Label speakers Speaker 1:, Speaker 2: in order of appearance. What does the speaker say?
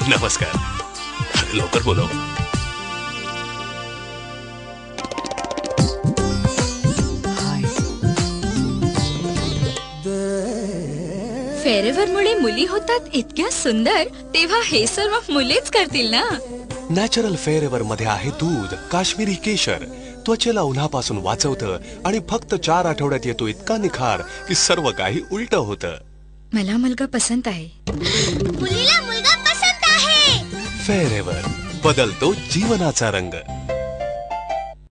Speaker 1: नमस्कार. लवकर बोलव.
Speaker 2: फेरेवर मुळे मुली होतात इतक्या सुंदर, तेव्हा हे सर्व मुलेच करतील ना.
Speaker 1: नॅचरल फेरेवर मध्ये आहे दूध, काश्मीरी केशर, त्वचेला उन्हापासून वाचवतं आणि फक्त 4 आठवड्यात येतो इतका निखार की सर्व काही उलट होतं.
Speaker 2: मला मुलगा पसंत आहे.
Speaker 3: मुलीला मुलगा पसंत आहे.
Speaker 1: फेरेवर बदलतो जीवनाचा रंग.